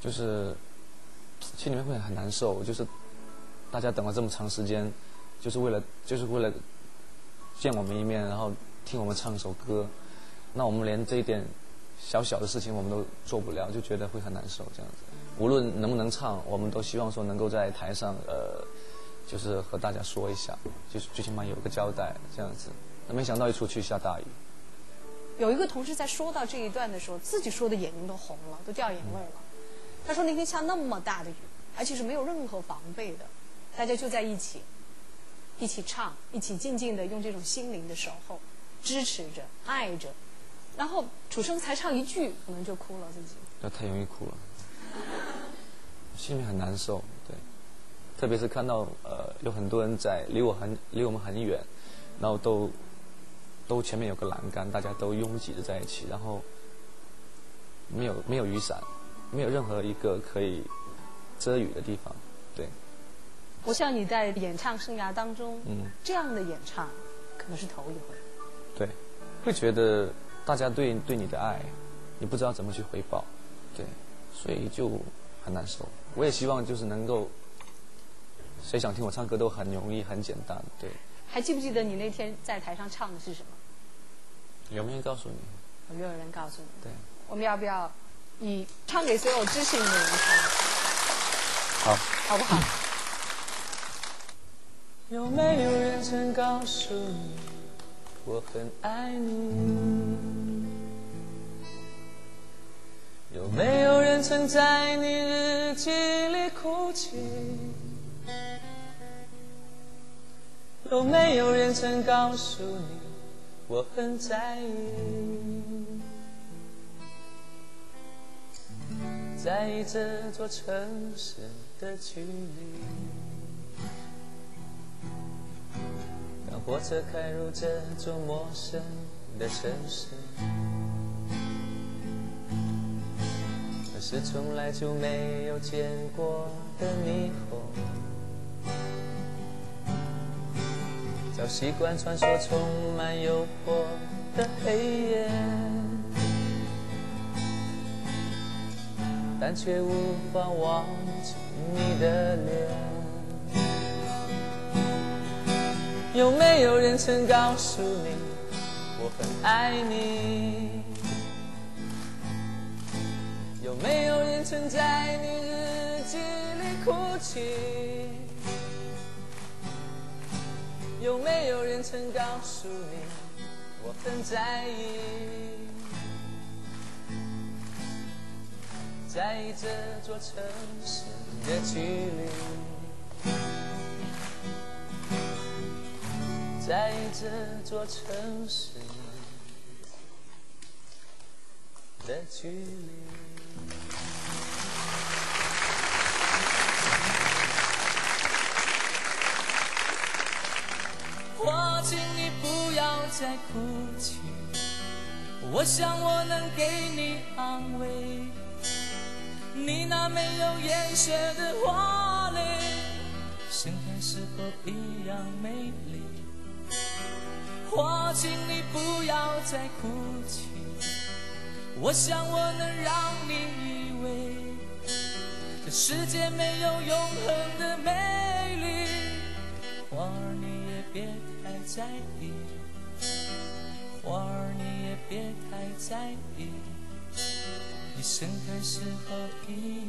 就是心里面会很难受，就是大家等了这么长时间，就是为了见我们一面，然后听我们唱一首歌，那我们连这一点小小的事情我们都做不了，就觉得会很难受这样子。无论能不能唱，我们都希望说能够在台上就是和大家说一下，就是最起码有个交代这样子。那没想到一出去下大雨。 有一个同事在说到这一段的时候，自己说的眼睛都红了，都掉眼泪了。他说那天下那么大的雨，而且是没有任何防备的，大家就在一起唱，一起静静的用这种心灵的守候，支持着，爱着。然后楚生才唱一句，可能就哭了自己。 那太容易哭了，心里面很难受，对。特别是看到有很多人离我们很远，然后都前面有个栏杆，大家都拥挤着在一起，然后没有雨伞，没有任何一个可以遮雨的地方，对。 我想你在演唱生涯当中，这样的演唱可能是头一回。 对，会觉得大家对你的爱，你不知道怎么去回报，对，所以就很难受。我也希望就是能够，谁想听我唱歌都很容易很简单，对。 还记不记得你那天在台上唱的是什么？ 有没有人告诉你？ 有没有人告诉你？ 对。 我们要不要以唱给所有知心的人唱？ 好， 好不好？ 有没有人曾告诉你，我很爱你？有没有人曾在你日记里哭泣？有没有人曾告诉你，我很在意？在意这座城市的距离，当火车开入这座陌生的城市，可是从来就没有见过的霓虹，早习惯穿梭充满诱惑的黑夜，但却无法忘记你的脸。有没有人曾告诉你，我很爱你？有没有人曾在你日记里哭泣？有没有人曾告诉你，我很在意？在意这座城市的距离，在意这座城市的距离。我请你不要再哭泣，我想我能给你安慰，你那没有颜色的花蕾，盛开时候一样美丽。我请你不要再哭泣，我想我能让你以为这世界没有永恒的美丽。花儿你也别太在意，花儿你也别太在意，你盛开时候一